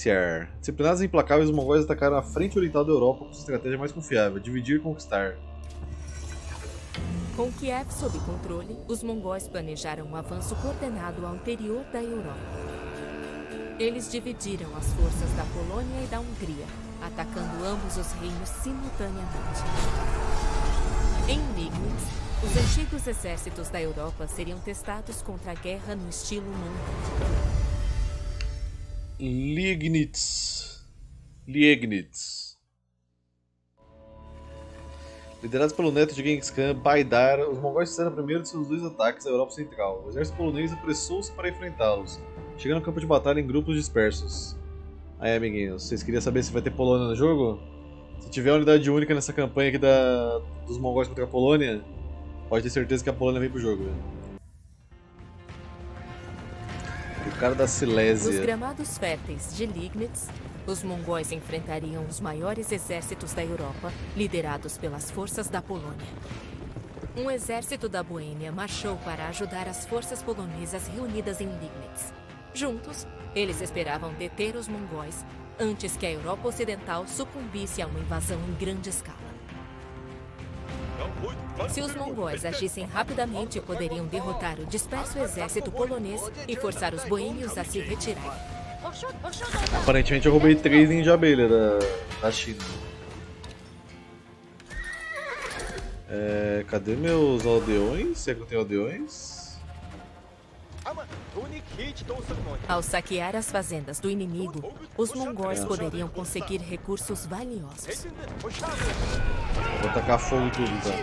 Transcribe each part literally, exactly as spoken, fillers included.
Disciplinados e implacáveis, os mongóis atacaram a frente oriental da Europa com sua estratégia mais confiável: dividir e conquistar. Com Kiev sob controle, os mongóis planejaram um avanço coordenado ao interior da Europa. Eles dividiram as forças da Polônia e da Hungria, atacando ambos os reinos simultaneamente. Em Liegnitz, os antigos exércitos da Europa seriam testados contra a guerra no estilo mongol. Liegnitz. Liegnitz. Liderados pelo neto de Genghis Khan, Baidar, os mongóis fizeram o primeiro de seus dois ataques à Europa Central. O exército polonês apressou-se para enfrentá-los, chegando ao campo de batalha em grupos dispersos. Aí, amiguinhos, vocês queriam saber se vai ter Polônia no jogo? Se tiver uma unidade única nessa campanha aqui da, dos mongóis contra a Polônia, pode ter certeza que a Polônia vem pro jogo. O cara da Silésia. Nos gramados férteis de Liegnitz, os mongóis enfrentariam os maiores exércitos da Europa, liderados pelas forças da Polônia. Um exército da Boêmia marchou para ajudar as forças polonesas reunidas em Liegnitz. Juntos, eles esperavam deter os mongóis antes que a Europa Ocidental sucumbisse a uma invasão em grande escala. Se os mongóis agissem rapidamente, poderiam derrotar o disperso exército polonês e forçar os boêmios a se retirarem. Aparentemente eu roubei três ninhos de abelha da, da China. É, cadê meus aldeões? Será que eu tenho aldeões? Ao saquear as fazendas do inimigo, os mongóis poderiam conseguir recursos valiosos. Vou tacar fogo em tudo, tá?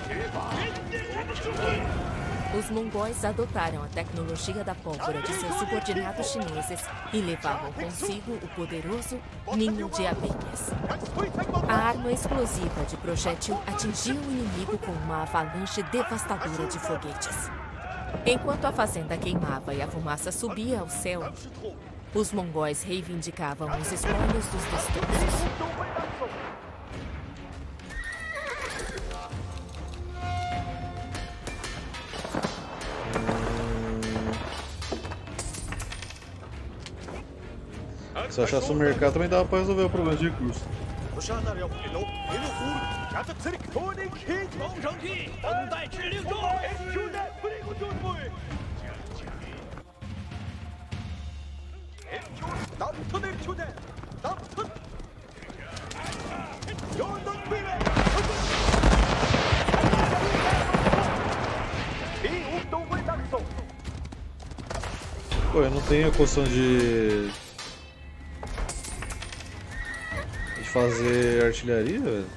Os mongóis adotaram a tecnologia da pólvora de seus subordinados chineses e levavam consigo o poderoso ninho de abelhas. A arma explosiva de projétil atingiu o inimigo com uma avalanche devastadora de foguetes. Enquanto a fazenda queimava e a fumaça subia ao céu, os mongóis reivindicavam os espólios dos destroços. Se eu achasse um mercado também dava pra resolver o problema de recursos. Pô, eu não tenho a condição de... de fazer artilharia, velho.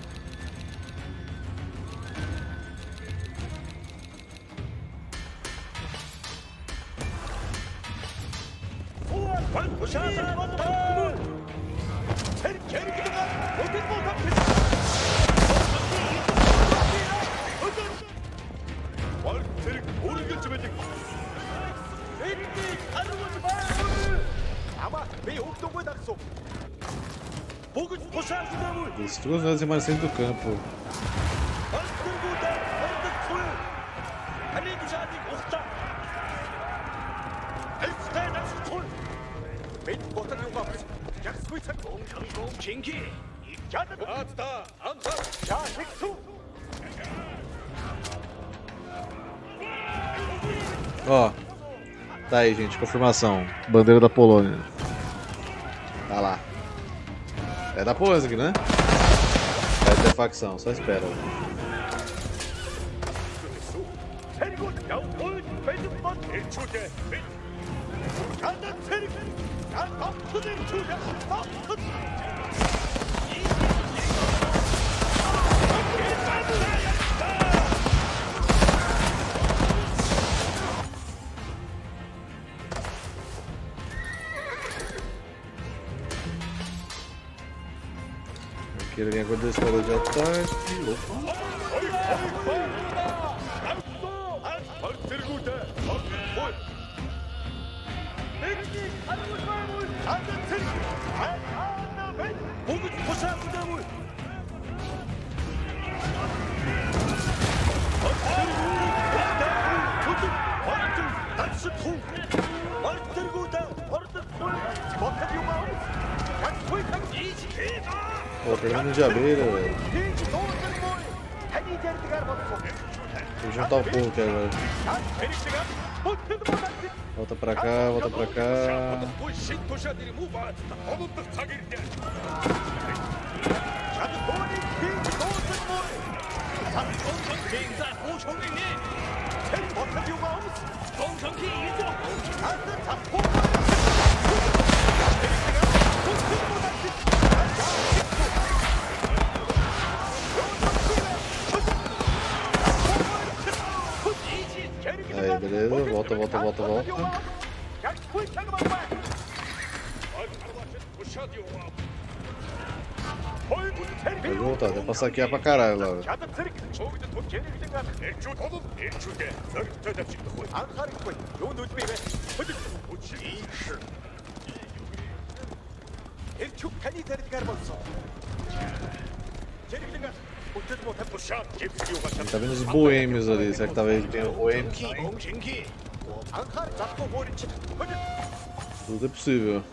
Destrua os unidades remanescentes do campo. Ó, tá aí, gente, confirmação. Bandeira da Polônia. Tá lá. É da Polônia aqui, né? Vai ter facção, só espera. Aqui ele guarda esse valor de ataque. Opa. Pô, perdendo de abelha, velho. Vou juntar o povo aqui agora. Volta pra cá, volta pra cá. Aí, beleza, volta, volta, volta, volta. Vai voltar, até passar aqui é pra caralho lá. Tá vendo os boêmios ali, será que tá vendo que tem o boêmio? Tudo é possível.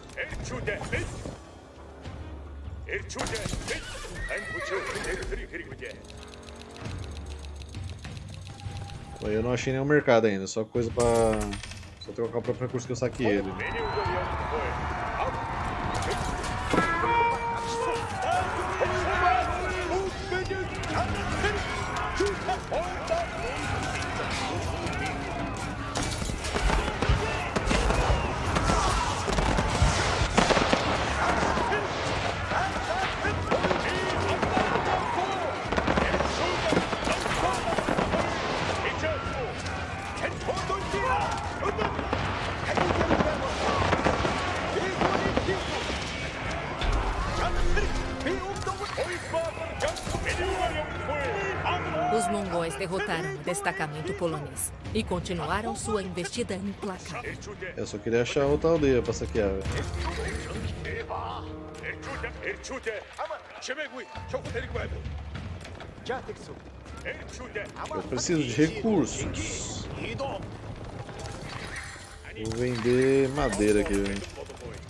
Eu não achei nenhum mercado ainda, só coisa pra... só trocar o próprio recurso que eu saquei ele. Os mongóis derrotaram o destacamento polonês e continuaram sua investida implacável. Eu só queria achar outra aldeia pra saquear. Eu preciso de recursos. Vou vender madeira aqui, velho.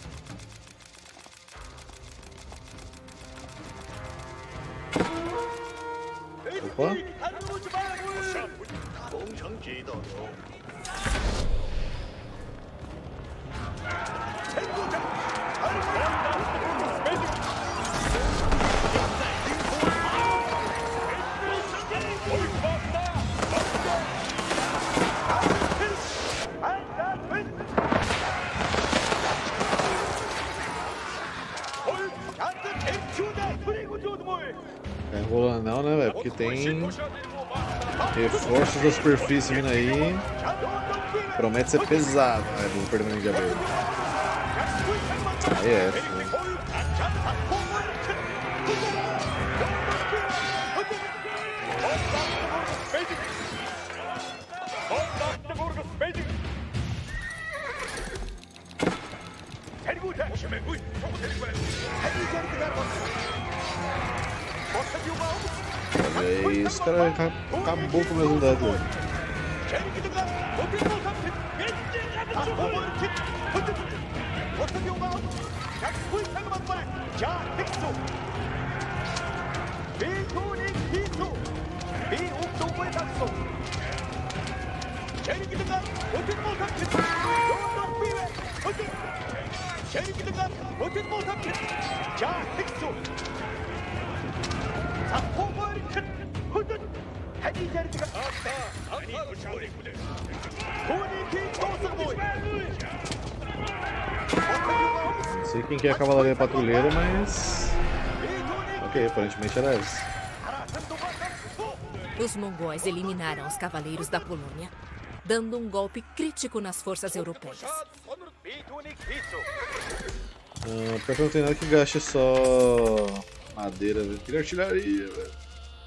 Opa! Tá enrolando não, né, velho? Porque tem reforços da superfície vindo aí. Promete ser pesado, né? Vou perder meu de abelha. Aí é, filho. Olha aí, esse cara acabou com meus unidades. Não sei quem que é a cavalaria patrulheira, mas... ok, aparentemente era essa. Os mongóis eliminaram os cavaleiros da Polônia, dando um golpe crítico nas forças europeias. Ah, pior que não tem nada que gaste só madeira, velho. Queria artilharia, velho.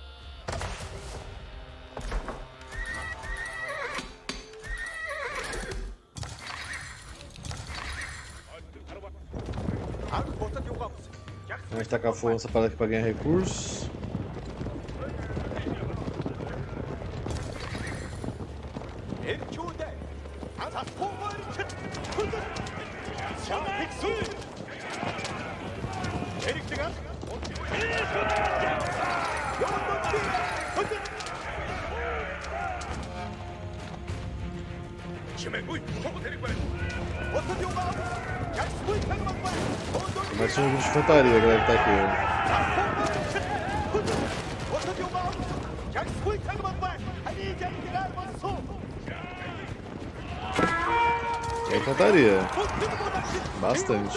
Vamos tacar fogo nessa parada aqui pra ganhar recursos. Mais um grupo de infantaria, galera, que tá aqui. É infantaria. Bastante.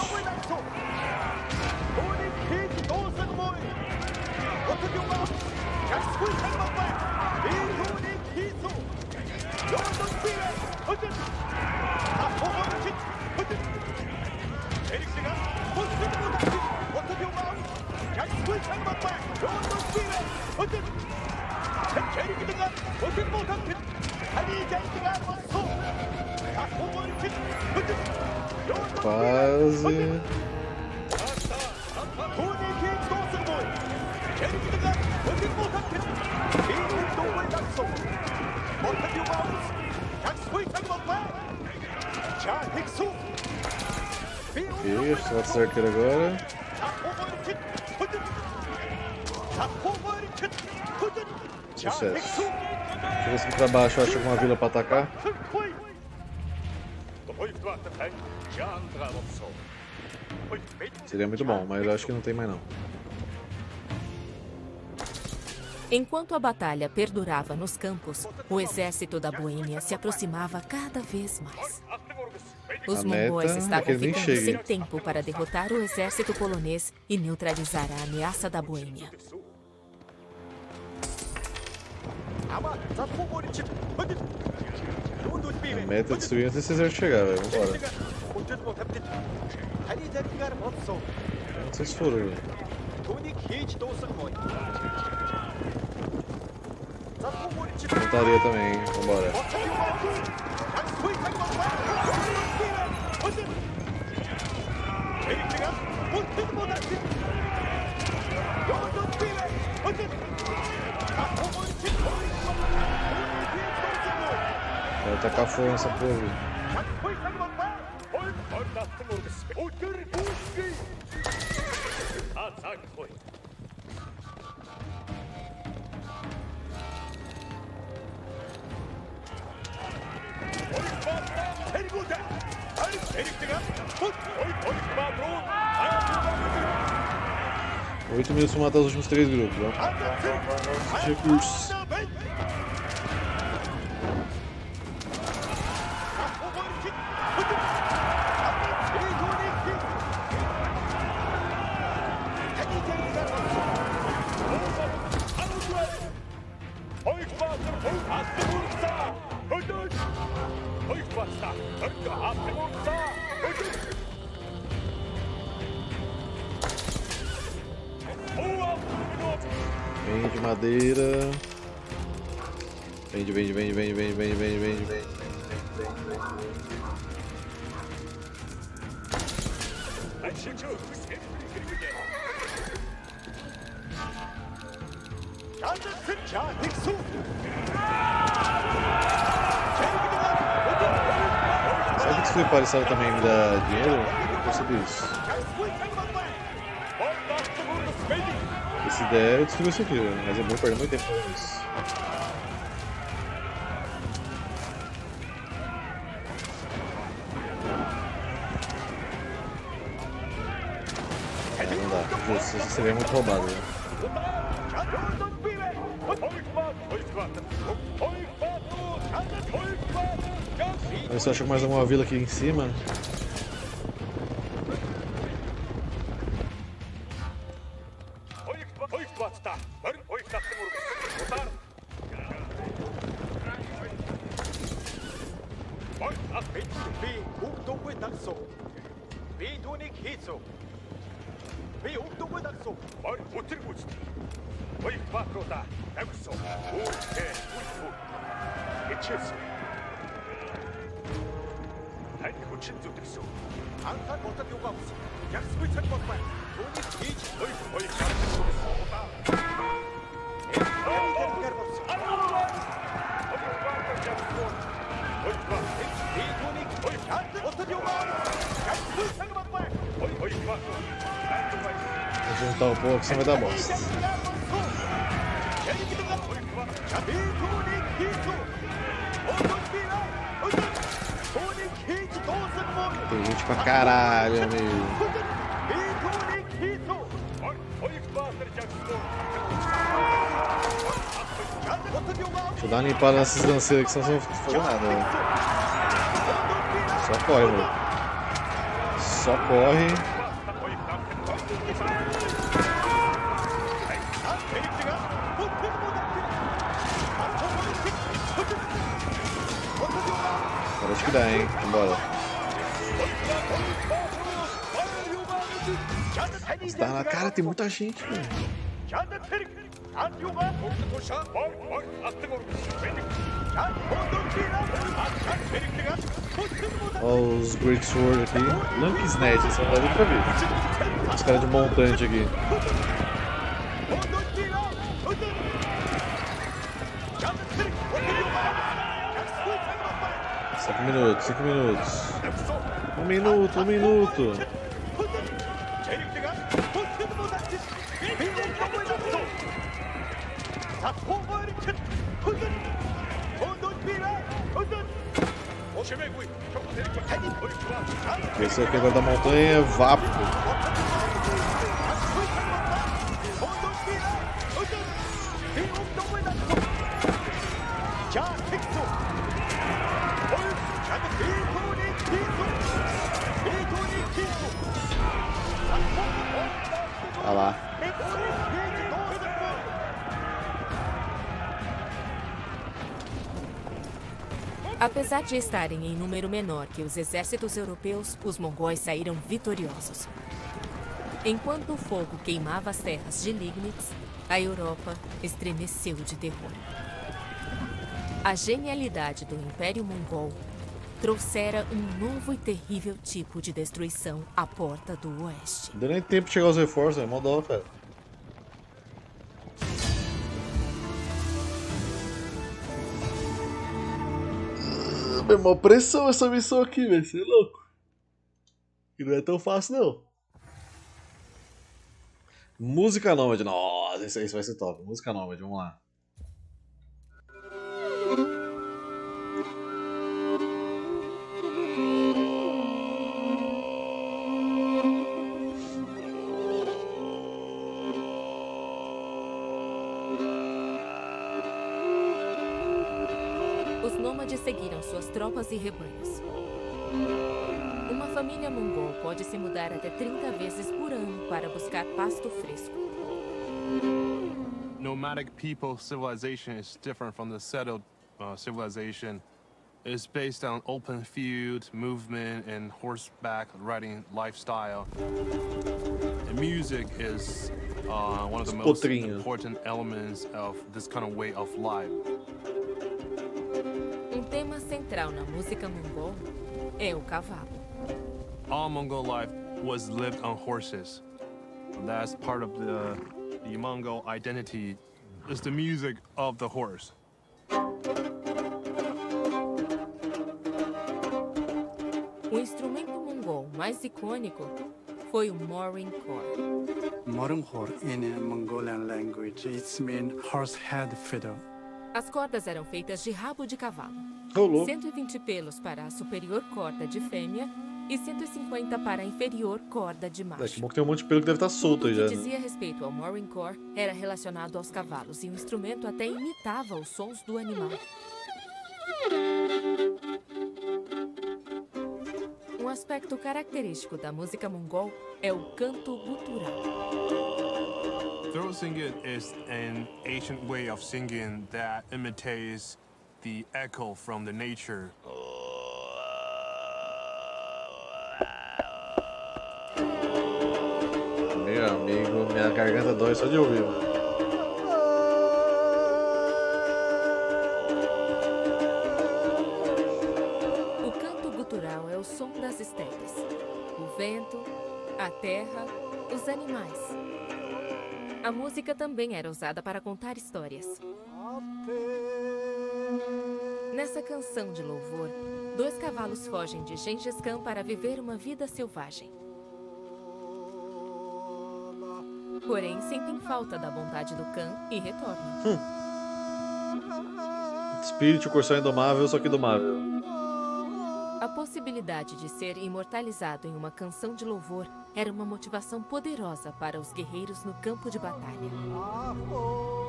Quase. Ok, acho que vai ser arqueiro agora. Sucesso. Deixa eu ver se aqui pra baixo eu acho alguma vila pra atacar. Seria muito bom, mas eu acho que não tem mais não. Enquanto a batalha perdurava nos campos, o exército da Boêmia se aproximava cada vez mais. Os mongóis estavam ficando sem tempo para derrotar o exército polonês e neutralizar a ameaça da Boêmia. A meta é destruir antes desse exército chegar, velho. Vambora. Não sei se foram, velho. Montaria também, hein? Vambora. Vai tacar fogo nessa porra. Oito minutos para matar os últimos três grupos. Vamos recursos. Vende madeira. Vende, vende, vende, vende, vende, vende, vende, vende, vende, Sabe que destruir paliçada também me dá dinheiro? Eu percebi isso. Se der, eu destruo isso aqui, mas é bom perder muito tempo fazendo isso. É, não dá, isso seria muito roubado, né? Mas você acha que mais alguma vila aqui em cima? Vou juntar um pouco, senão vai dar bosta. Tem gente pra caralho, amigo. Deixa eu dar uma limpada nessas lanceiras que senão não vão fazer nada. Né? Só corre, mano. Só corre. Agora acho que dá, hein? Vambora. Tá na cara, tem muita gente, velho. Olha os Great Sword aqui. Lankisnet, esse não dá nem pra ver. Os caras de montante aqui. Cinco minutos, cinco minutos. Um minuto, um minuto. Esse aqui agora da montanha é Vapo. Olha lá. Apesar de estarem em número menor que os exércitos europeus, os mongóis saíram vitoriosos. Enquanto o fogo queimava as terras de Liegnitz, a Europa estremeceu de terror. A genialidade do Império Mongol trouxera um novo e terrível tipo de destruição à porta do oeste. Não deu nem tempo de chegar aos reforços, é mó dó, cara. É uma pressão essa missão aqui, velho. Você é louco. E não é tão fácil, não. Música Nômade. Nossa, isso, isso vai ser top. Música Nômade, vamos lá. Os nômades seguiram suas tropas e rebanhos. Uma família mongol pode se mudar até trinta vezes por ano para buscar pasto fresco. Nomadic people civilization is different from the settled uh, civilization. It's based on open field movement and horseback riding lifestyle. And music is uh, one of the most important elements of this kind of way of life. Um tema central na música mongol é o cavalo. All Mongol life was lived on horses. That's part of the, the Mongol identity, is the music of the horse. O instrumento mongol mais icônico foi o morinkhor. Morinkhor in a Mongolian language, it means horse-head fiddle. As cordas eram feitas de rabo de cavalo. Rolou. cento e vinte pelos para a superior corda de fêmea e cento e cinquenta para a inferior corda de macho. É, que bom que tem um monte de pelo que deve estar solto aí já. O que dizia respeito ao morinkhor era relacionado aos cavalos e o instrumento até imitava os sons do animal. Um aspecto característico da música mongol é o canto gutural. Throat singing is an ancient way of singing that imitates the echo from the nature. Meu amigo, minha garganta dói só de ouvir, mano. O canto gutural é o som das estepes, o vento, a terra, os animais. A música também era usada para contar histórias. Nessa canção de louvor, dois cavalos fogem de Gengis Khan para viver uma vida selvagem. Porém, sentem falta da bondade do Khan e retornam. Hum. Espírito, o Corcel Indomável, só que domável. A possibilidade de ser imortalizado em uma canção de louvor era uma motivação poderosa para os guerreiros no campo de batalha.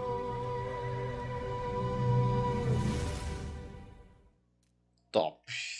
Top.